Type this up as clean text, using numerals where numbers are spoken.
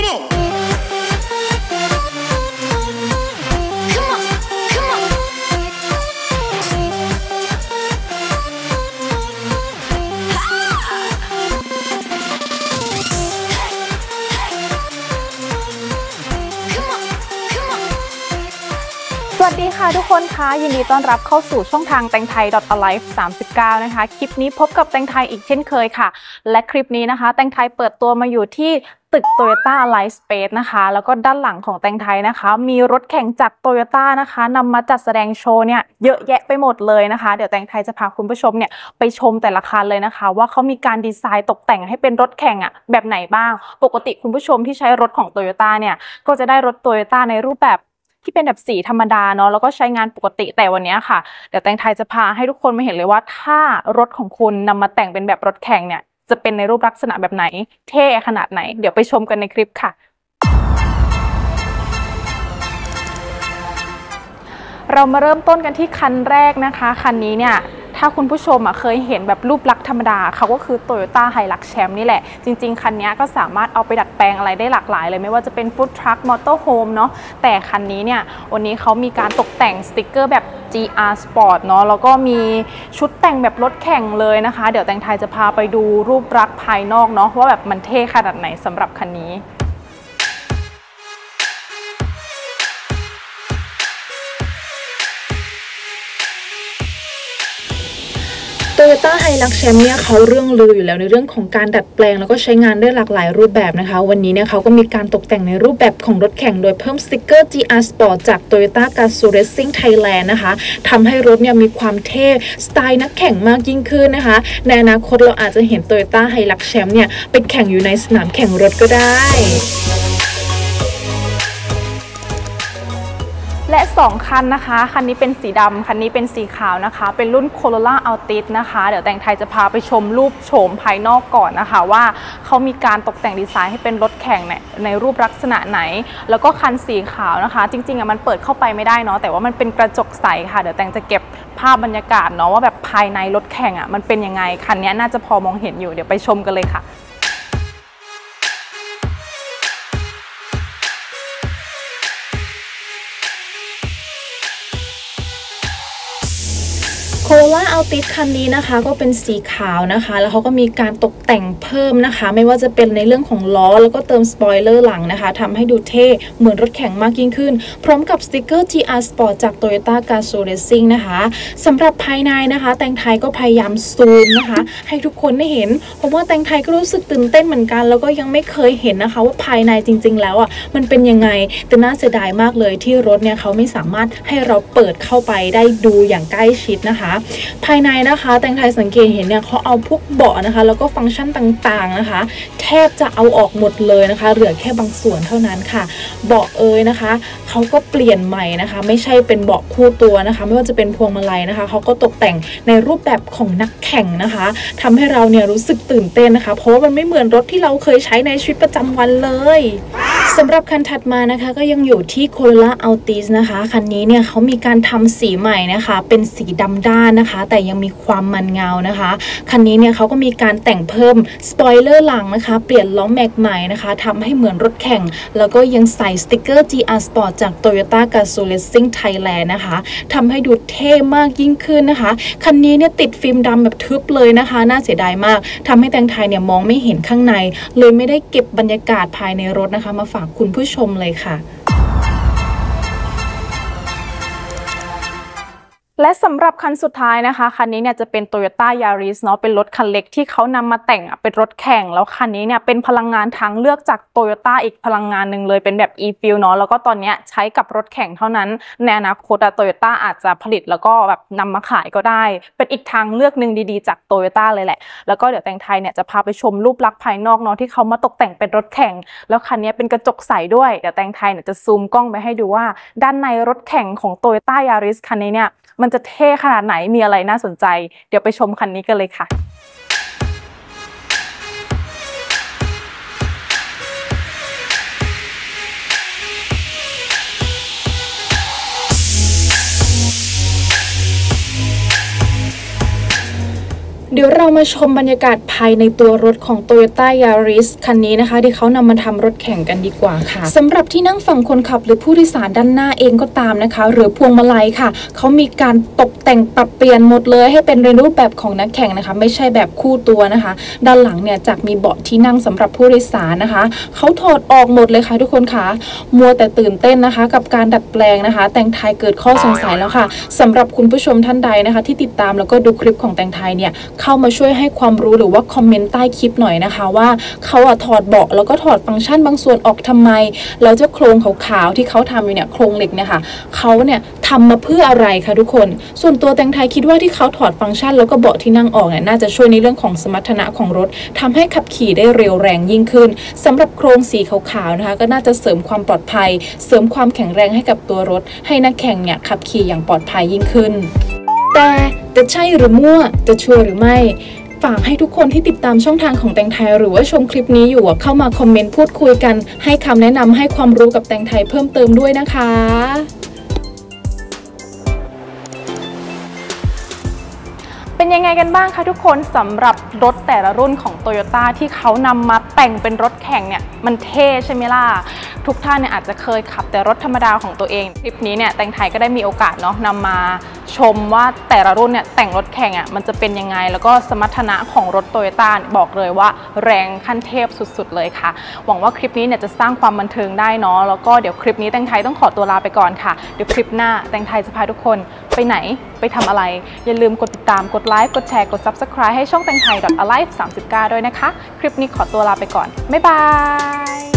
สวัสดีค่ะทุกคนคะยินดีต้อนรับเข้าสู่ช่องทางแตงไทย .alive 39นะคะคลิปนี้พบกับแตงไทยอีกเช่นเคยค่ะและคลิปนี้นะคะแตงไทยเปิดตัวมาอยู่ที่ตึก Toyota Alive Space นะคะแล้วก็ด้านหลังของแตงไทยนะคะมีรถแข่งจาก Toyota นะคะนำมาจัดแสดงโชว์เนี่ยเยอะแยะไปหมดเลยนะคะเดี๋ยวแตงไทยจะพาคุณผู้ชมเนี่ยไปชมแต่ละคันเลยนะคะว่าเขามีการดีไซน์ตกแต่งให้เป็นรถแข่งอ่ะแบบไหนบ้างปกติคุณผู้ชมที่ใช้รถของ Toyota เนี่ยก็จะได้รถ Toyota ในรูปแบบที่เป็นแบบสีธรรมดาเนาะแล้วก็ใช้งานปกติแต่วันนี้ค่ะเดี๋ยวแตงไทยจะพาให้ทุกคนมาเห็นเลยว่าถ้ารถของคุณนำมาแต่งเป็นแบบรถแข่งเนี่ยจะเป็นในรูปลักษณะแบบไหนเท่ขนาดไหนเดี๋ยวไปชมกันในคลิปค่ะเรามาเริ่มต้นกันที่คันแรกนะคะคันนี้เนี่ยถ้าคุณผู้ชมเคยเห็นแบบรูปลักษณ์ธรรมดาเขาก็คือ Toyota Hilux Champ นี่แหละจริงๆคันนี้ก็สามารถเอาไปดัดแปลงอะไรได้หลากหลายเลยไม่ว่าจะเป็น Food Truck Motorhome เนาะแต่คันนี้เนี่ยวันนี้เขามีการตกแต่งสติกเกอร์แบบ GR Sport เนาะแล้วก็มีชุดแต่งแบบรถแข่งเลยนะคะเดี๋ยวแตงไทยจะพาไปดูรูปลักษณ์ภายนอกเนาะว่าแบบมันเท่ขนาดไหนสำหรับคันนี้Toyota Hilux Champ เนี่ยเขาเรื่องลืออยู่แล้วในเรื่องของการดัดแปลงแล้วก็ใช้งานได้หลากหลายรูปแบบนะคะวันนี้เนี่ยเขาก็มีการตกแต่งในรูปแบบของรถแข่งโดยเพิ่มสติกเกอร์ GR Sport จาก Toyota Gazoo Racing Thailand นะคะทำให้รถเนี่ยมีความเท่สไตล์นักแข่งมากยิ่งขึ้นนะคะในอนาคตเราอาจจะเห็น Toyota Hilux Champ เนี่ยไปแข่งอยู่ในสนามแข่งรถก็ได้และ2คันนะคะคันนี้เป็นสีดำคันนี้เป็นสีขาวนะคะเป็นรุ่น Corolla Altis นะคะเดี๋ยวแตงไทยจะพาไปชมรูปโฉมภายนอกก่อนนะคะว่าเขามีการตกแต่งดีไซน์ให้เป็นรถแข่งในรูปลักษณะไหนแล้วก็คันสีขาวนะคะจริงๆมันเปิดเข้าไปไม่ได้เนาะแต่ว่ามันเป็นกระจกใสค่ะเดี๋ยวแตงจะเก็บภาพบรรยากาศเนาะว่าแบบภายในรถแข่งมันเป็นยังไงคันนี้น่าจะพอมองเห็นอยู่เดี๋ยวไปชมกันเลยค่ะCorolla Altis คันนี้นะคะก็เป็นสีขาวนะคะแล้วเขาก็มีการตกแต่งเพิ่มนะคะไม่ว่าจะเป็นในเรื่องของล้อแล้วก็เติมสปอยเลอร์หลังนะคะทำให้ดูเท่เหมือนรถแข่งมากยิ่งขึ้นพร้อมกับสติกเกอร์ GR Sport จาก Toyota Gazoo Racing นะคะสำหรับภายในนะคะแตงไทยก็พยายามซูมนะคะให้ทุกคนได้เห็นเพราะว่าแตงไทยก็รู้สึกตื่นเต้นเหมือนกันแล้วก็ยังไม่เคยเห็นนะคะว่าภายในจริงๆแล้วมันเป็นยังไงแต่น่าเสียดายมากเลยที่รถเนี่ยเขาไม่สามารถให้เราเปิดเข้าไปได้ดูอย่างใกล้ชิดนะคะภายในนะคะแตงไทยสังเกตเห็นเนี่ยเขาเอาพวกเบาะนะคะแล้วก็ฟังก์ชันต่างๆนะคะแทบจะเอาออกหมดเลยนะคะเหลือแค่บางส่วนเท่านั้นค่ะเบาะนะคะเขาก็เปลี่ยนใหม่นะคะไม่ใช่เป็นเบาะคู่ตัวนะคะไม่ว่าจะเป็นพวงมาลัยนะคะเขาก็ตกแต่งในรูปแบบของนักแข่งนะคะทำให้เราเนี่ยรู้สึกตื่นเต้นนะคะเพราะว่ามันไม่เหมือนรถที่เราเคยใช้ในชีวิตประจำวันเลยสำหรับคันถัดมานะคะก็ยังอยู่ที่ Corolla Altis นะคะคันนี้เนี่ยเขามีการทำสีใหม่นะคะเป็นสีดำด้านนะคะแต่ยังมีความมันเงานะคะคันนี้เนี่ยเขาก็มีการแต่งเพิ่มสปอยเลอร์หลังนะคะเปลี่ยนล้อแม็กใหม่นะคะทำให้เหมือนรถแข่งแล้วก็ยังใส่สติกเกอร์ GR Sport จาก Toyota Gazoo Racing Thailand นะคะทำให้ดูเท่มากยิ่งขึ้นนะคะคันนี้เนี่ยติดฟิล์มดำแบบทึบเลยนะคะน่าเสียดายมากทำให้แตงไทยเนี่ยมองไม่เห็นข้างในเลยไม่ได้เก็บบรรยากาศภายในรถนะคะมาฝากคุณผู้ชมเลยค่ะและสำหรับคันสุดท้ายนะคะคันนี้เนี่ยจะเป็น Toyota Yaris เนาะเป็นรถคันเล็กที่เขานำมาแต่งเป็นรถแข่งแล้วคันนี้เนี่ยเป็นพลังงานทางเลือกจาก Toyota อีกพลังงานหนึ่งเลยเป็นแบบ e-fuel เนาะแล้วก็ตอนนี้ใช้กับรถแข่งเท่านั้นในอนาคตToyota อาจจะผลิตแล้วก็แบบนำมาขายก็ได้เป็นอีกทางเลือกหนึ่งดีๆจาก Toyota เลยแหละแล้วก็เดี๋ยวแตงไทยเนี่ยจะพาไปชมรูปลักษณ์ภายนอกเนาะที่เขามาตกแต่งเป็นรถแข่งแล้วคันนี้เป็นกระจกใสด้วยเดี๋ยวแตงไทยเนี่ยจะซูมกล้องไปให้ดูว่าด้านในรถแข่งของ Toyota Yaris คันนี้เนี่ยมันจะเท่ขนาดไหนมีอะไรน่าสนใจเดี๋ยวไปชมคันนี้กันเลยค่ะ คเดี๋ยวเรามาชมบรรยากาศภายในตัวรถของ Toyota Yaris คันนี้นะคะที่เขานำมาทำรถแข่งกันดีกว่าค่ะสำหรับที่นั่งฝั่งคนขับหรือผู้โดยสารด้านหน้าเองก็ตามนะคะหรือพวงมาลัยค่ะเขามีการตกแต่งปรับเปลี่ยนหมดเลยให้เป็นในรูปแบบของนักแข่งนะคะไม่ใช่แบบคู่ตัวนะคะด้านหลังเนี่ยจากมีเบาะที่นั่งสำหรับผู้โดยสารนะคะเขาถอดออกหมดเลยค่ะทุกคนค่ะมัวแต่ตื่นเต้นนะคะกับการดัดแปลงนะคะแต่งไทยเกิดข้อสงสัยแล้วค่ะสำหรับคุณผู้ชมท่านใดนะคะที่ติดตามแล้วก็ดูคลิปของแต่งไทยเนี่ยเข้ามาช่วยให้ความรู้หรือว่าคอมเมนต์ใต้คลิปหน่อยนะคะว่าเขาถอดเบาะแล้วก็ถอดฟังก์ชันบางส่วนออกทำไมแล้วเจ้าโครงขาวๆที่เขาทำอยู่เนี่ยโครงเหล็กเนี่ยค่ะเขาเนี่ยทำมาเพื่ออะไรคะทุกคนส่วนตัวแต่งไทยคิดว่าที่เขาถอดฟังก์ชันแล้วก็เบาะที่นั่งออกเนี่ยน่าจะช่วยในเรื่องของสมรรถนะของรถทำให้ขับขี่ได้เร็วแรงยิ่งขึ้นสำหรับโครงสีขาวๆนะคะก็น่าจะเสริมความปลอดภัยเสริมความแข็งแรงให้กับตัวรถให้นักแข่งเนี่ยขับขี่อย่างปลอดภัยยิ่งขึ้นแต่จะใช่หรือมั่วจะชัวร์หรือไม่ฝากให้ทุกคนที่ติดตามช่องทางของแต่งไทยหรือว่าชมคลิปนี้อยู่เข้ามาคอมเมนต์พูดคุยกันให้คำแนะนำให้ความรู้กับแต่งไทยเพิ่มเติมด้วยนะคะเป็นยังไงกันบ้างคะทุกคนสำหรับรถแต่ละรุ่นของ Toyota ที่เขานำมาแต่งเป็นรถแข่งเนี่ยมันเท่ใช่ไหมล่ะทุกท่านเนี่ยอาจจะเคยขับแต่รถธรรมดาของตัวเองคลิปนี้เนี่ยแต่งไทยก็ได้มีโอกาสเนาะนำมาชมว่าแต่ละรุ่นเนี่ยแต่งรถแข่งมันจะเป็นยังไงแล้วก็สมรรถนะของรถ Toyota บอกเลยว่าแรงขั้นเทพสุดๆเลยค่ะหวังว่าคลิปนี้เนี่ยจะสร้างความบันเทิงได้เนาะแล้วก็เดี๋ยวคลิปนี้แต่งไทยต้องขอตัวลาไปก่อนค่ะเดี๋ยวคลิปหน้าแต่งไทยจะพาทุกคนไปไหนไปทำอะไรอย่าลืมกดติดตามกดไลค์กดแชร์กด Subscribe ให้ช่องแต่งไทย .alive 39ด้วยนะคะคลิปนี้ขอตัวลาไปก่อนบ๊ายบาย